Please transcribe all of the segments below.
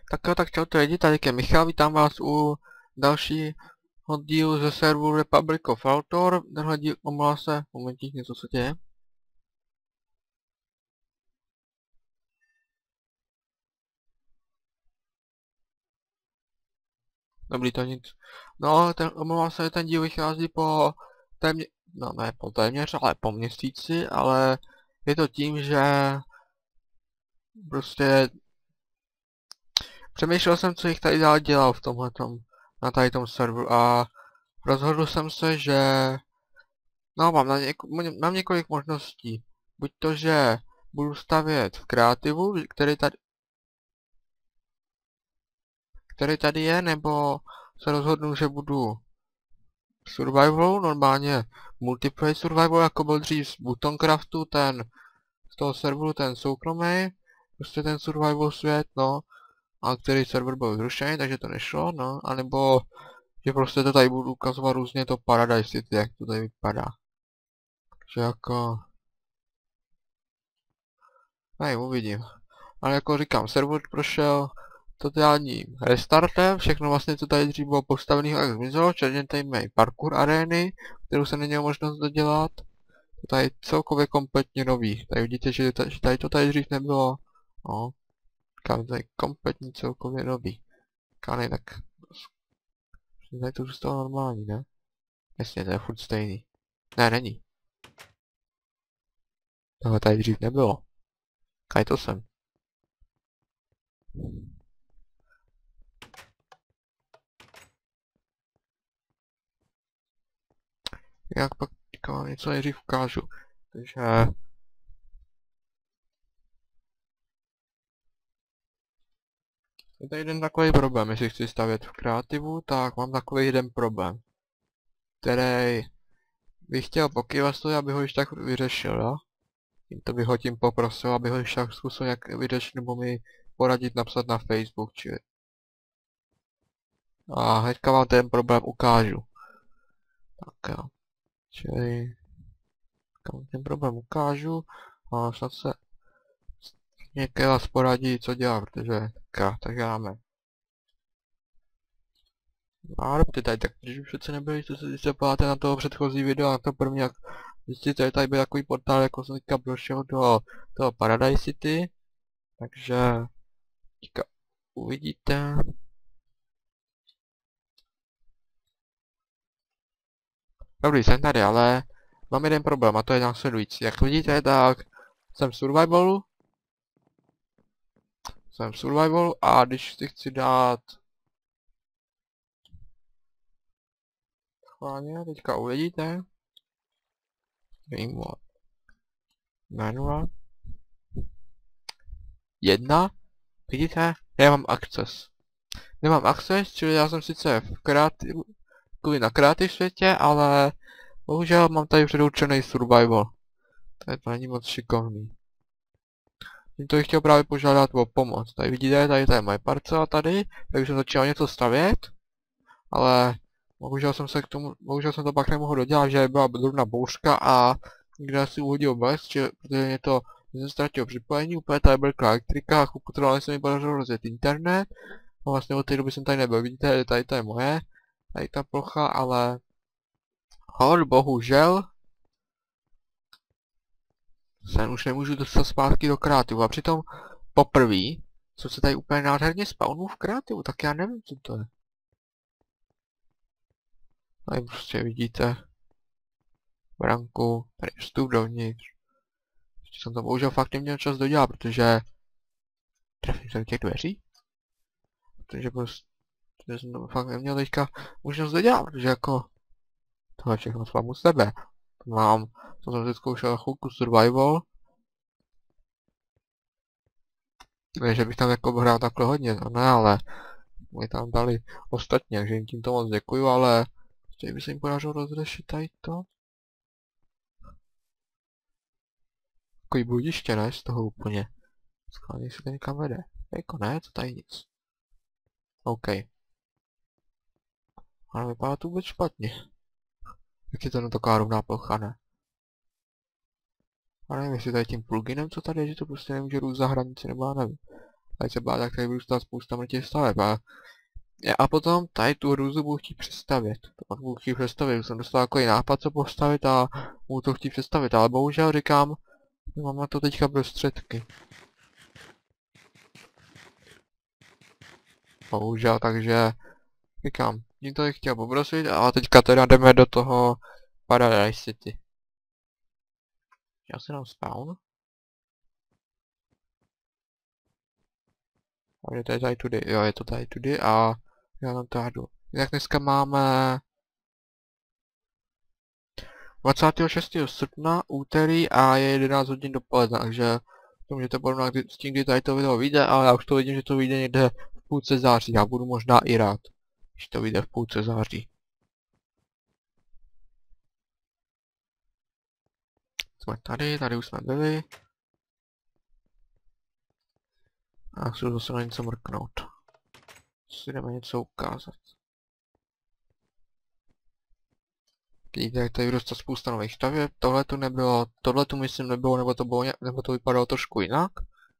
Tak jo, tak čau to lidi, tady je Michal, vítám vás u dalšího dílu ze serveru Republic of Autor. Tenhle díl, omlouvá se, momentík, něco se děje. Dobrý, to nic. No, omlouvá se, ten díl vychází po téměř, no ne po téměř, ale po měsíci, ale je to tím, že prostě přemýšlel jsem, co jich tady dál dělal v tomhletom, na tady tom serveru a rozhodl jsem se, že no, mám několik možností. Buď to, že budu stavět v kreativu, který tady je, nebo se rozhodnu, že budu v survivalu, normálně multiplayer survival, jako byl dřív z Buttoncraftu, ten z toho serveru, ten soukromý, prostě ten survival svět, no, a který server byl zrušený, takže to nešlo, no, anebo že prostě to tady budu ukazovat různě to Paradise City, jak to tady vypadá. Takže jako nej, uvidím. Ale jako říkám, server prošel totálním restartem, všechno vlastně, co tady dřív bylo postavené, jak zmizelo, včetně tady mají parkour arény, kterou se neměl možnost dodělat. To tady celkově kompletně nový. Tady vidíte, že tady to tady dřív nebylo. No, říkám, tady kompletně celkově nový. Kánej, tak tady to zůstalo normální, ne? Jasně, to je furt stejný. Ne, není. Tohle tady dřív nebylo. Kaj to jsem. Jak pak něco nejdřív ukážu. Takže je tady jeden takový problém, jestli chci stavět v kreativu, tak mám takový jeden problém, který bych chtěl po Kivastovi, aby ho již tak vyřešil, jo? To bych ho tím poprosil, aby ho již tak zkusil nějak vyřešit, nebo mi poradit napsat na Facebook, čili. A hnedka vám ten problém ukážu. Tak jo. Čili ten problém ukážu a snad se někde vás poradí, co dělá, protože tak děláme. A dobře, tady tak, když už přece nebyli, když se páte na toho předchozí video, na to první, jak zjistíte, tady byl takový portál, jako jsem teďka prošel do toho Paradise City, takže teďka uvidíte. Dobrý, jsem tady, ale mám jeden problém a to je následující. Jak vidíte, tak jsem v survivalu. A když si chci dát schválně, teďka uvidíte. Manual 1. Vidíte? Nemám access, čili já jsem sice na kreativ světě, ale bohužel mám tady předurčený survival. To není moc šikovný. Tímto bych chtěl právě požádat o pomoc. Tady vidíte, tady je moje parcela tady, takže jsem začal něco stavět, ale bohužel jsem to pak nemohl dodělat, že byla drobná bouřka a někde si uhodil bez, protože jsem ztratil připojení, úplně tady byla elektrika a chvilku trvalo, se mi podařilo rozjet internet. A vlastně od té doby jsem tady nebyl, vidíte, tady to je moje, tady ta plocha, ale bohužel se už nemůžu dostat zpátky do kreativu a přitom poprvé, co se tady úplně nádherně spawnu v kreativu, tak já nevím, co to je. Tady prostě vidíte branku, tady vstup dovnitř. Ještě jsem to bohužel fakt neměl čas dodělat, protože trefím se do těch dveří. Protože prostě jsem to fakt neměl teďka možnost dodělat, protože jako tohle všechno s u sebe. Jsem si zkoušel chvilku survival. Ne, že bych tam jako hrál takhle hodně, no ne, ale mi tam dali ostatně, takže jim tímto moc děkuju, ale ještě by se jim podařilo rozřešit tady to. Takový bludiště, ne, z toho úplně. Skladně se to někam vede. Jako ne, to tady nic. OK. Ale vypadá to vůbec špatně. Jak je to na taková rovná plocha, ne? A nevím, jestli tady tím pluginem, co tady je, že to prostě nemůže růst za hranici, nebo já nevím. tady se bát, tak tady budu stát spousta mrtvých staveb. A potom tady tu hrůzu budu chtít přestavit. To pak budu chtít přestavit, jsem dostal takový nápad, co postavit a budu to chtít přestavit, ale bohužel říkám, mám na to teďka prostředky. Bohužel, takže říkám, tím to chtěl poprosit a teďka teda jdeme do toho Paradise City. Já si dám spawn. A je to tady tudy, jo, je to tady tudy a já tam tady jdu. Jinak dneska máme 26. srpna, úterý a je 11 hodin dopoledne, takže to můžete porovnat s tím, kdy tady to video vyjde, ale já už to vidím, že to vyjde někde v půlce září. Já budu možná i rád, když to vyjde v půlce září. Jsme tady už jsme byli. A chci zase na něco mrknout. Si jdeme něco ukázat. Vidíte, jak tady vyrostla spousta nových staveb. Tohle tu nebylo, tohle tu myslím nebylo, nebo to vypadalo trošku jinak.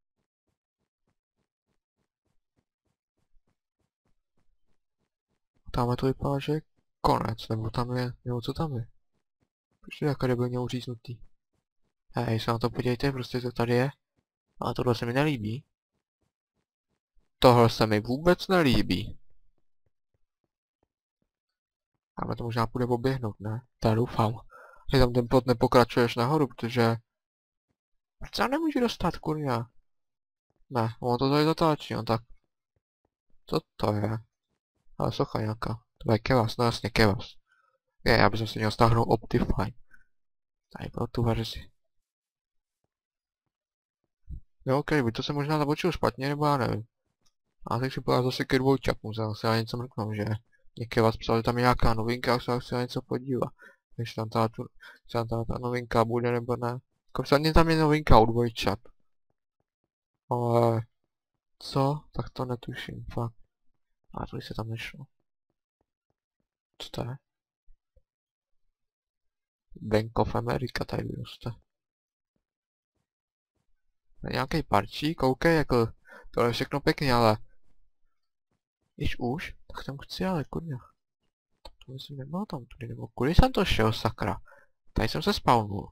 Tamhle to vypadá, že je konec, nebo tam je, nebo co tam je. Proč je jaká byl uříznutý? Hej, se na to podívejte, prostě to tady je. Ale tohle se mi nelíbí. Tohle se mi vůbec nelíbí. Ale to možná půjde oběhnout, ne? Já doufám. Že tam ten plot nepokračuješ nahoru, protože... Proč se nemůžu dostat, kurňa? Ne, ono to tady zatáčí, no tak... Co to je? Ale socha nějaká. To je kevas, no jasně kevas. Já bych si měl stáhnout Optifine. Tady bylo tu verzi. Jo, ok, by to se možná zabočil špatně, nebo já nevím. A teď si pojďme zase ke dvojčapům, se na něco mrknu, že někde vás psal, že tam je nějaká novinka a se na něco podívat. Když tam ta novinka bude nebo ne. Kopsadně tam je novinka u dvojčat. Ale... Co? Tak to netuším, fakt. A to se tam nešlo. Co to je? Bank of America tady vyroste. Nějaký parčík, OK, jako... To je všechno pěkně, ale... Když už, tak tam chci, ale kurňa. To myslím nebylo tam tudy, nebo kudy jsem to šel, sakra? Tady jsem se spawnul.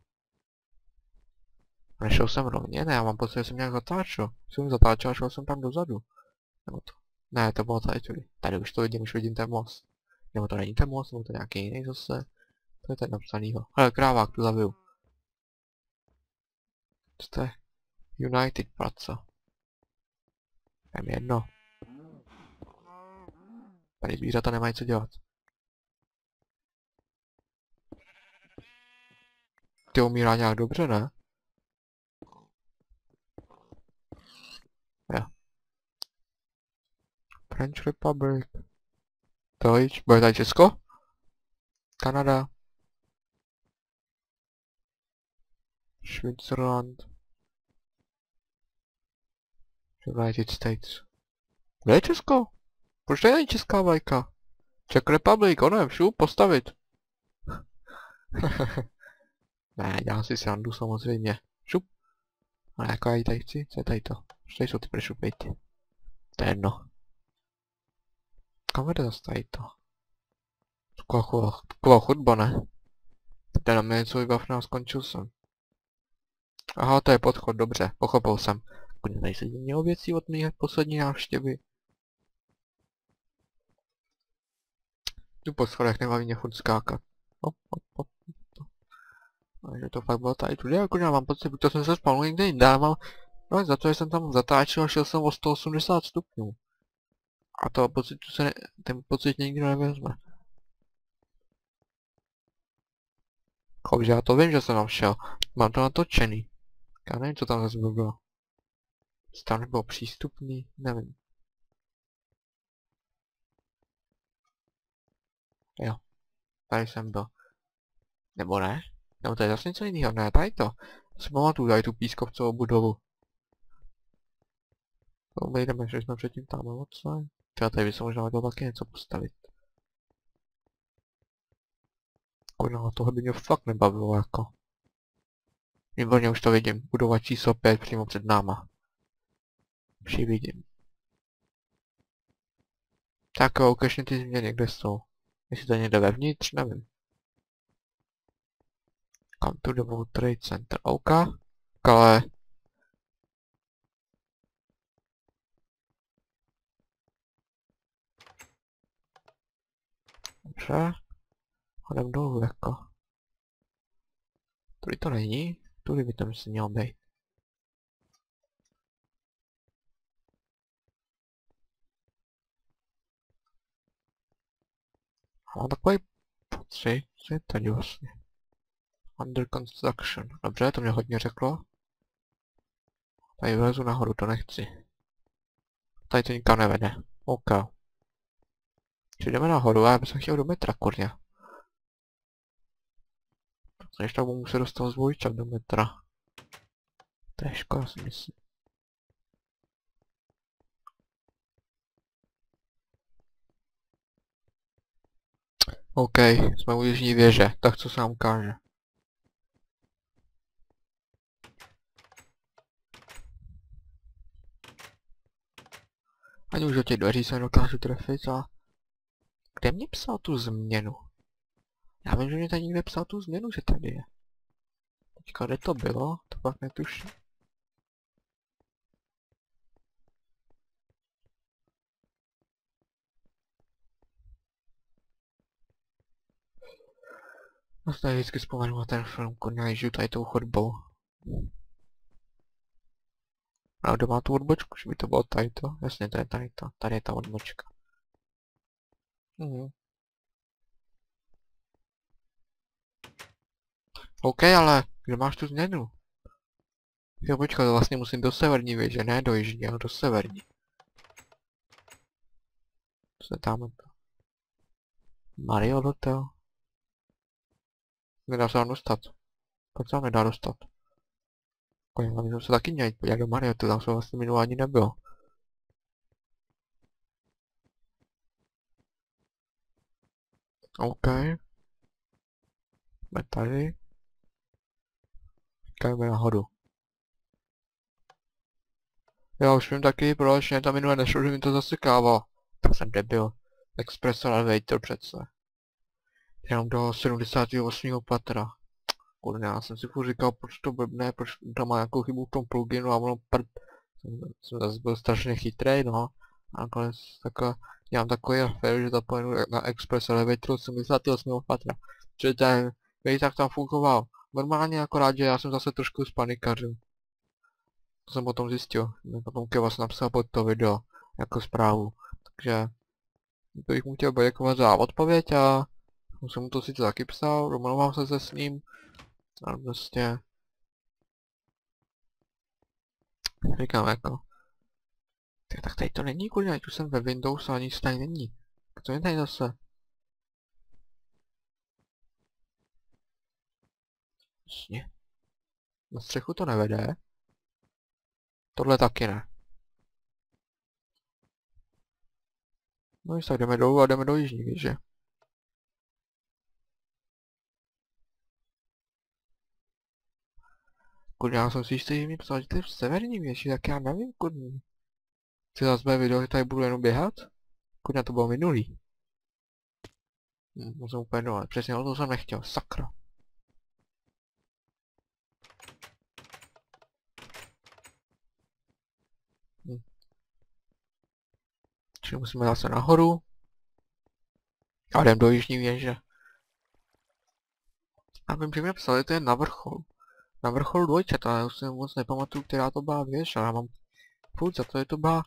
Nešel jsem rovně, ne, já mám pocit, že jsem nějak zatáčel. Jsem zatáčel a šel jsem tam dozadu. Nebo to. Ne, to bylo tady tudy. Tady už vidím ten most. Nebo to není ten most, nebo to je nějaký jiný zase. To je ten napsanýho. Hele, krávák, tu zabiju. Co to je? United praca. Je mi jedno. Tady zvířata nemají co dělat. Ty umírá nějak dobře, ne? Jo. French Republic. Deutsch. Bude tady Česko? Kanada. Switzerland. United States. Kde je Česko? Proč to není česká vlajka? Czech Republic, ono šup, postavit. Ne, dělám si srandu samozřejmě. Šup. Ale jako já ji tady chci, co je tady to? Proč tady jsou ty prešupejty? To je jedno. Kam vede zase tady to? Taková chodba, ne? Tady na mě něco vybavného, skončil jsem. Aha, to je podchod, dobře, pochopil jsem. Koně tady se mělo věcí od mých poslední návštěvy. Tu po schodech nebaví mě furt skákat. Takže to fakt bylo tady tudy, jako já mám pocit, to jsem se spalnul někde jinde, ale mám... No za to, že jsem tam zatáčel a šel jsem o 180 stupňů. A to pocit, ten pocit nikdo nevezme. Takže já to vím, že jsem tam šel. Mám to natočený. Já nevím, co tam zase bylo. Tam nebylo přístupný, nevím. Jo. Tady jsem byl. Nebo ne? Nebo to je zase něco jiného, ne, tady to. Já si pamatuju, tady tu pískovcovou budovu. Obejdeme, že jsme předtím tam odsaď. Třeba tady by se možná hodilo taky něco postavit. Možná tohle by mě fakt nebavilo jako. Výborně už to vidím, budova číslo 5 přímo před náma. Už ji vidím. Tak jo, ukaž mi ty změny, kde jsou. Jestli to je někde vevnitř, nevím. Come to the World Trade Center. OK. Ale... Dobře. Hodem dolů jako. Tudy to není. Tudy by to myslím mělo být. Mám takový pocit, co je tady vlastně. Under construction. Dobře, to mě hodně řeklo. Tady vylezu nahoru, to nechci. Tady to nikam nevede. OK. Či jdeme nahoru, já bych chtěl do metra, kurňa. Než tak budu muset dostat zvojčat do metra. To je škoda, si myslím. OK, jsme u jižní věže, tak co se nám ukáže? Ani už do těch dveří se nedokážu trefit a... Kde mě psal tu změnu? Já vím, že mě tady někde psal tu změnu, že tady je. Teďka kde to bylo? To pak netuším. Já si tady vždycky vzpomenu na ten film, kurňa, ježiju tady tou chodbou. A kdo má tu odbočku, že by to bylo tady to? Jasně, to je tady to. Tady je ta odbočka. OK, ale kde máš tu změnu? Jo, počkat, vlastně musím do severní věže, ne do jižní, ale do severní. Co je tam to? Mario Hotel? Nedá se vám dostat. Proč se vám nedá dostat? Koně, hlavně jsem se taky měl jít podívat do Mario, to tam jsem vlastně minulý ani nebyl. OK. Jsme tady. Jdeme nahoru. Já už vím taky, proč mě tam minule nešlo, že mi to zasekávalo. To jsem debil. Express elevator přece. Jenom do 78. patra. Kurňa, já jsem si furt říkal, proč to blbne, proč tam má nějakou chybu v tom pluginu a ono prd. Jsem zase byl strašně chytrej, no. A nakonec takhle dělám takový afér, že zapojenu na Express Elevator 78. patra. Že ten tak tam fungoval. Normálně, akorát, že já jsem zase trošku spanikařil. To jsem potom zjistil. Potom Kevas napsal pod to video jako zprávu. Takže bych mu chtěl poděkovat za odpověď a jsem mu to sice taky psal, domluvám se s ním. Ale prostě... Říkám jako... Tak tady to není, kurňa, ať už jsem ve Windows a nic tady není. Co je tady zase? Jasně. Na střechu to nevede. Tohle taky ne. No tak jdeme dolů a jdeme do jižní věže. Kurňa, já jsem si jistý, že mi psal, že to je v severní věži, tak já nevím, kurňa. Chci zase bude video, že tady budu jenom běhat? Kurňa, to bylo minulý. Musím úplně dole, přesně to jsem nechtěl, sakra. Čili musíme zase nahoru. A jdem do jižní věže. A vím, že mi psali, to je na vrchol. Na vrchol dvojčat, ale já už si moc nepamatuju, která to byla věž, ale já mám furt za to, je to byla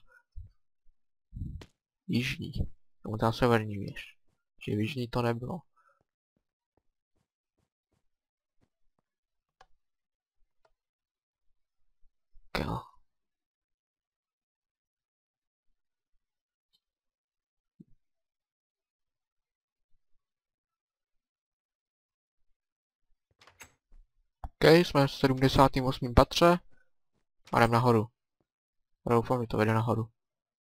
jižní. Nebo ta severní věž. Že v jižní to nebylo. Jo. OK, jsme v 78. patře. A jdem nahoru. A doufám, že to vede nahoru.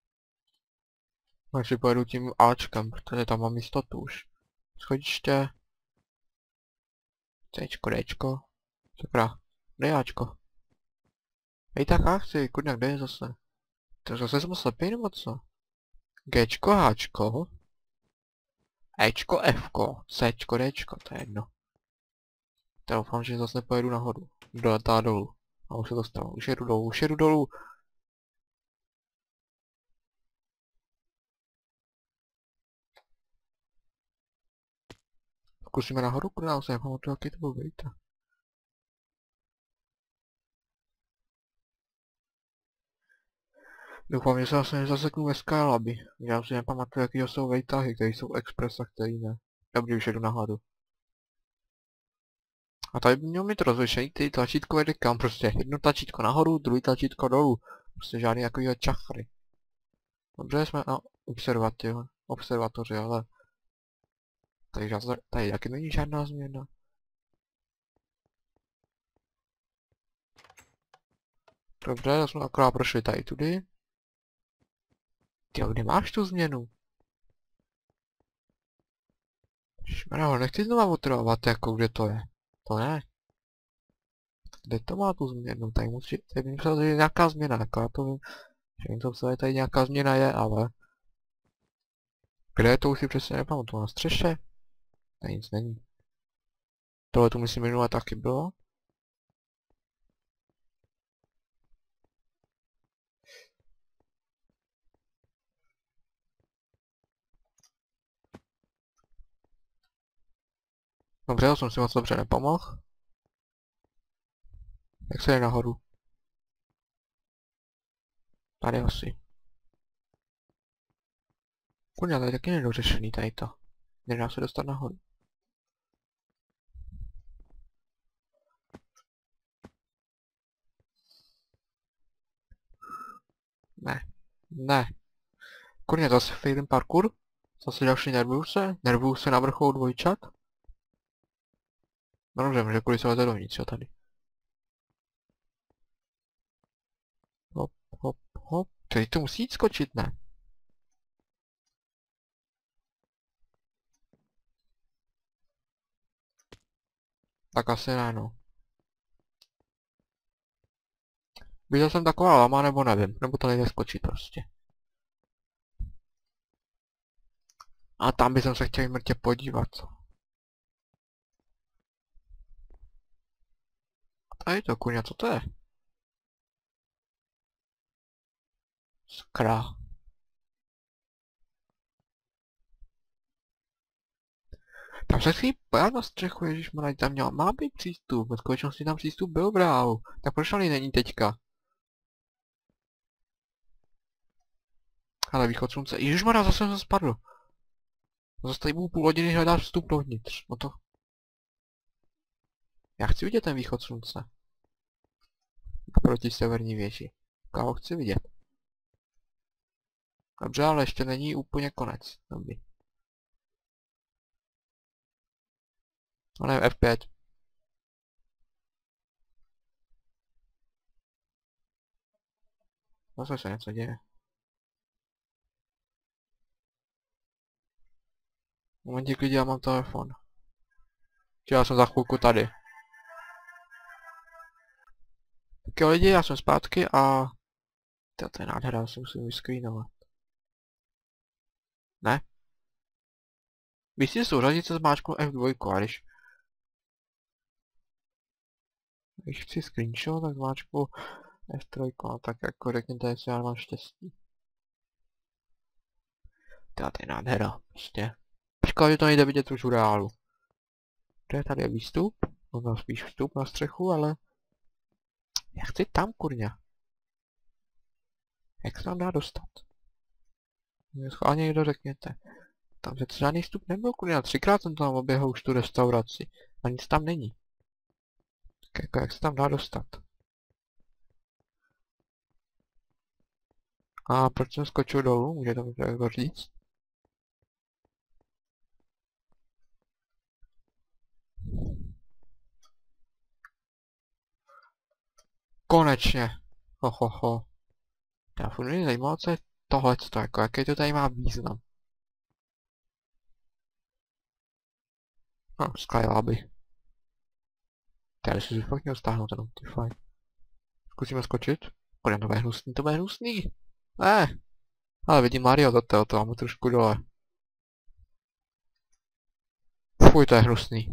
Takže pojedu tím Ačkem, protože tam mám jistotu už. Schodiště. Cčko, Dčko. Sakra. Kde je Ačko? Hej, tak já chci, kurňa, kde je zase? To zase jsem slepý nebo co? Gčko, Hčko. Ečko, Fko, Cčko, Dčko, to je jedno. Já doufám, že zase nepojedu nahoru. Doletá dolů. A už se to stalo. Už jedu dolů, už jedu dolů. Zkusíme nahoru, kurva, já se nepamatuju, jaký to byl vejta. Doufám, že se vlastně nezaseknu ve Skylabi. Já si nepamatuju, jaký jsou vejtahy, které jsou express a který ne. Dobrý, už jedu nahoru. A tady by měl mít rozlišení, který tlačítko vede kam prostě. Jedno tlačítko nahoru, druhý tlačítko dolů. Prostě žádný takovýhle čachry. Dobře, jsme na observatoři, ale... Tady taky není žádná změna. Dobře, já jsme akorát prošli tady tudy. Ty, kde máš tu změnu? Šmarho, nechci znovu otrovat, jako kde to je. To ne. Kde to má tu změnu? Tady musí, tady by musela být nějaká změna, jako já to vím. Že jim to psali, tady nějaká změna je, ale... Kde je to už si přesně nepamatuju, na střeše? Tady nic není. Tohle tu myslím minule taky bylo. Dobře, já jsem si moc dobře nepomohl. Jak se jde nahoru? Tady asi. Kurňa, tady taky nedořešený tady to. Nedá se dostat nahoru. Ne. Ne. Kurňa, zase failem parkour? Zase další nervuju se na vrcholu dvojčat? No dobře, může kvůli se leze dovnitř, jo, tady. Hop, hop, hop. Tady to musí jít skočit, ne? Tak asi ne, no. Viděl jsem taková lama, nebo nevím, nebo to nejde skočit prostě. A tam bych se chtěl mrtě podívat. Tady to, kurňa, co to je? Skra. Tam se chci pojat na střechu, ježišmarja, tam má být přístup, ve skutečnosti tam přístup byl, brávu. Tak proč tady není teďka? Ale východ slunce, ježišmarja, zase jsem se spadl. Zase tady budu půl hodiny hledat vstup dovnitř, no to... Já chci vidět ten východ slunce. Proti severní věži. Já ho chci vidět. Dobře, ale ještě není úplně konec. Dobrý. Ale F5. Zase se něco děje. Momentík lidi, já mám telefon. Já jsem za chvilku tady. Tak jo lidi, já jsem zpátky a... To je nádhera, já si musím vyscreenovat. Ne? Když si souřadit se zmáčknu F2, a když chci screenshot, tak zmáčknu F3, a tak jako řekněte, jestli já mám štěstí. To je nádhera, prostě. Škoda, že to nejde vidět už v reálu. Tady je výstup, no spíš vstup na střechu, ale... Já chci tam, kurňa. Jak se tam dá dostat? Schválně někdo řekněte. Tam přece žádný vstup nebyl, kurňa. 3krát jsem tam oběhl už tu restauraci. A nic tam není. Tak jako jak se tam dá dostat? A proč jsem skočil dolů? Může to jako říct? Konečně. Ho. Já furt mě zajímalo, co je tohleto, jako jaký to tady má význam. No, Skylaby. Tady si fakt měl stáhnout ten Optify. Zkusíme skočit. To bude hnusný, to bude hnusný. Ale vidím Mario do toho, to mám trošku dole. Fuj, to je hnusný.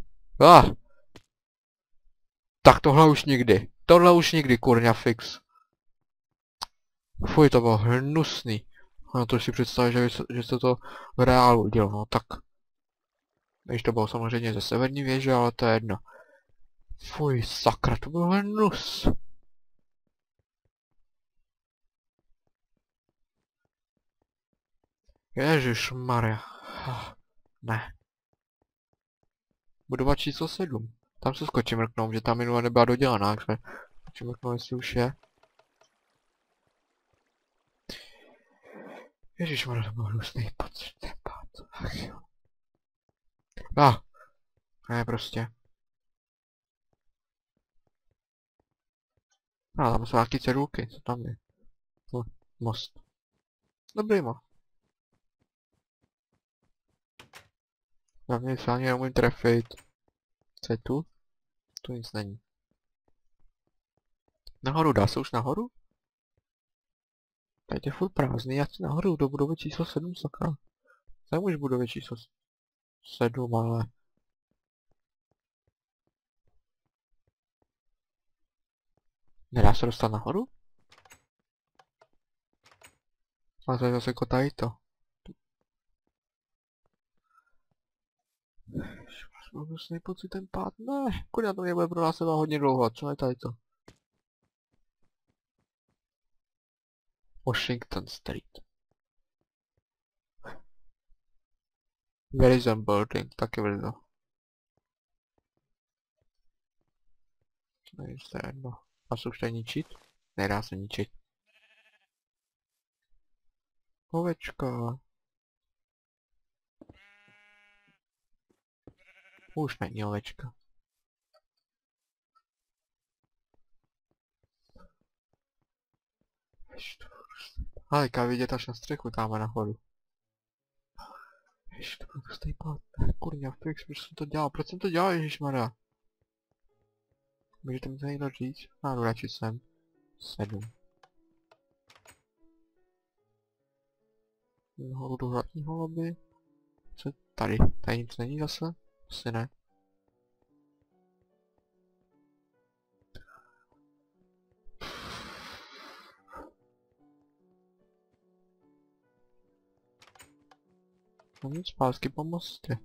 Tak tohle už nikdy. Tohle už nikdy, kurňa fix. Fuj, to bylo hnusný. No to si představit, že se to v reálu udělalo, no tak. Když to bylo samozřejmě ze severní věže, ale to je jedno. Fuj, sakra, to byl hnus. Ježišmarja. Ne. Budova číslo 7. Tam se skočím mrknout, že tam minule nebyla dodělaná, takže skočím mrknout, jestli už je. Ježišmarja, to byl hnusný pocit, ach jo. Ne, prostě. Tam jsou nějaký cedulky, co tam je? Most. Dobrý most. Hlavně se ani neumím trefit. Co je tu? Tu nic není. Nahoru, dá se už nahoru? Tady je furt prázdný, já chci nahoru do budovy číslo 7, sakra. Jsem už v budově číslo 7, ale... Nedá se dostat nahoru? Ale to je zase jako tady to. Mám hnusný pocit ten pád, ne, kurňa to mě bude pronásledovat hodně dlouho, co je tady to? Washington Street. Verizon Building, taky brzo. Nevím, to je jedno. A se už tady ničit? Nedá se ničit. Ovečka. Už není ovečka. Ale ká vidět až na střechu tamhle nahoru. Ježiš, to byl prostý pád. Kurňa, fix, proč jsem to dělal? Proč jsem to dělal, ježišmarja? Můžete mi to někdo říct? Jdu radši sem. 7. Nahoru do hlavního lobby. Co je tady? Tady nic není zase? Asi ne. Mám nic zpátky po mostě.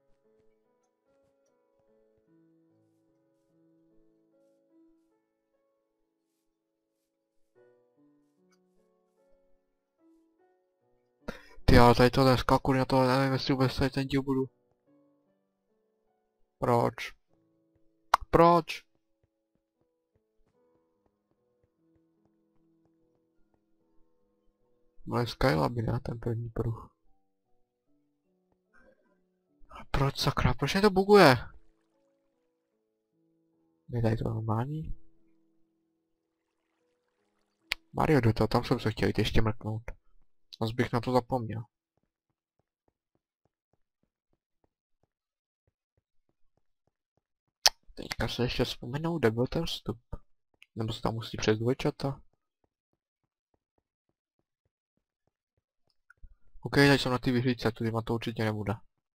Ty, ale tady to dneska, kurňa, to nevím, jestli vůbec tady ten díl budu. Proč? Proč? Moje Skylaby, ne? Ten první pruh. Proč sakra? Proč mě to buguje? Je tady to normální? Mario do toho, tam jsem se chtěl jít ještě mrknout. Zas bych na to zapomněl. Teďka se ještě vzpomenou, kde byl ten vstup. Nebo se tam musí přes dvojčata. OK, teď jsem na ty vyhlídce, tudy to určitě nebude.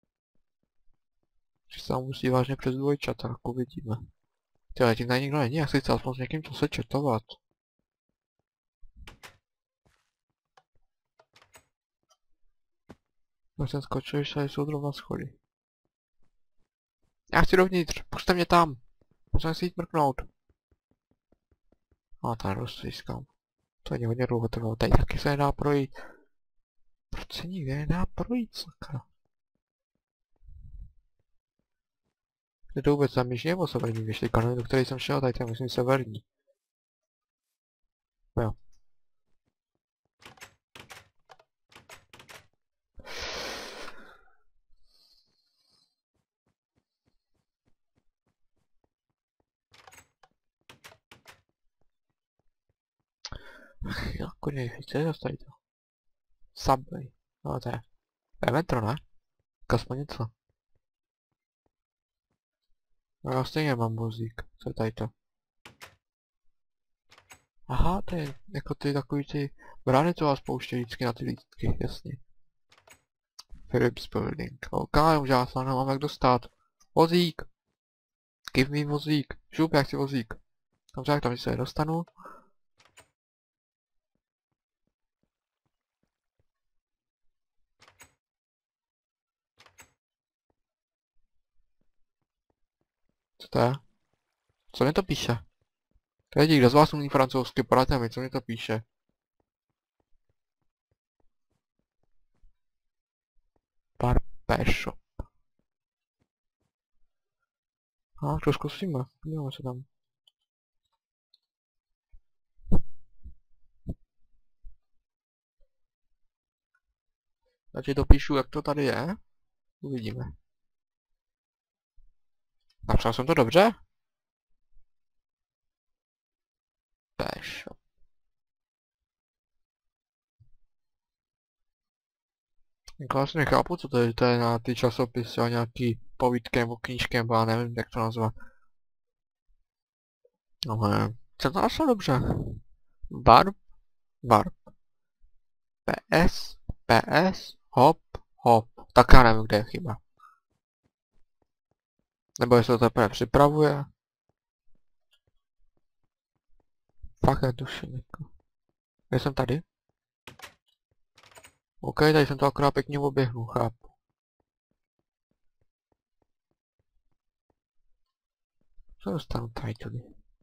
Že se tam musí vážně přes dvojčata, jako uvidíme. Tyhle, tím tady nikdo není, já si chci aspoň s někým to se četovat. No jsem skočil, že tady jsou zrovna schody. Já chci dovnitř, puste mě tam. Musím si jít mrknout. Tady rozstřískám. To není hodně dlouho trvalo, tady taky se nedá projít. Proč se nikde nedá projít, sakra? Je to vůbec tam jižní nebo severní věž? Ty kanony, do které jsem šel, tady to je myslím severní. Jo. Jako nejvíce je tady to. Subway. No to je metro, ne? Aspoň něco. No já stejně mám vozík. Co je tady to? Aha, to je jako ty takový ty brány, co vás pouštějí vždycky na ty lístky, jasně. Philips Building. OK, už já se nemám jak dostat. Vozík! Give me vozík. Šup, já chci vozík. Dobře, jak tam se dostanu. Co to je? Co mi to píše? Lidi, kdo z vás umí francouzsky, poradte mi, co mi to píše. Barber shop. A, to zkusíme. Podíváme se tam. Takže dopíšu, jak to tady je. Uvidíme. Napsal jsem to dobře? Shop. Jako vlastně nechápu, co to je na ty časopisy a nějaký povídky nebo knížky, nebo já nevím, jak to nazvat. Ale jsem to našel dobře. Warp, warp. PS, PS, hop, hop. Tak já nevím, kde je chyba. Nebo jestli to teprve připravuje. Fakt netuším, jako. Jsem tady? OK, tady jsem to akorát pěkně oběhnul, chápu. Co dostanu tady tudy?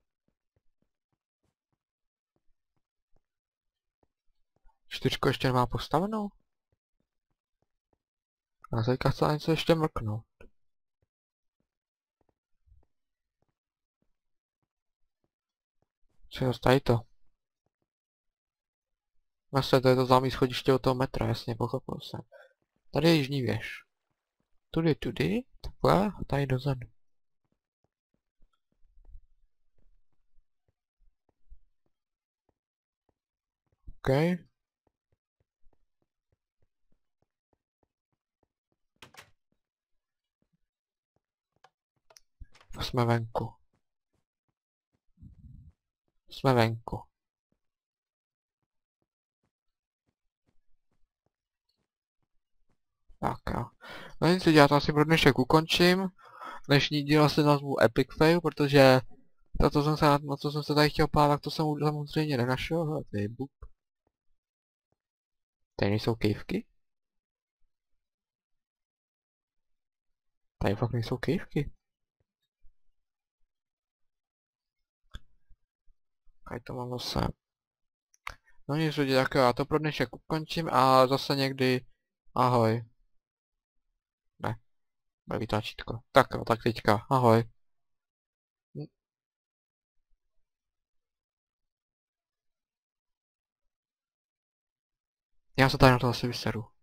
Čtyřku ještě nemá postavenou? A teďka chce něco ještě mrknout. Co je tady to? Vlastně to je to známý schodiště od toho metra, jasně, pochopil jsem. Tady je jižní věž. Tudy, takhle, a tady dozadu. OK. Jsme venku. Jsme venku. Tak jo. No nic, já to asi pro dnešek ukončím. Dnešní díl asi nazvu Epic Fail, protože to, co jsem se tady chtěl pát, tak to jsem samozřejmě nenašel. Hele, tady je buk. Tady nejsou kejvky? Tady fakt nejsou kejvky. Tady to mám zase. No nic lidi, tak jo, já to pro dnešek ukončím a zase někdy. Ahoj. Ne, bude tlačítko. Tak jo, tak teďka, ahoj. Já se tady na to asi vyseru.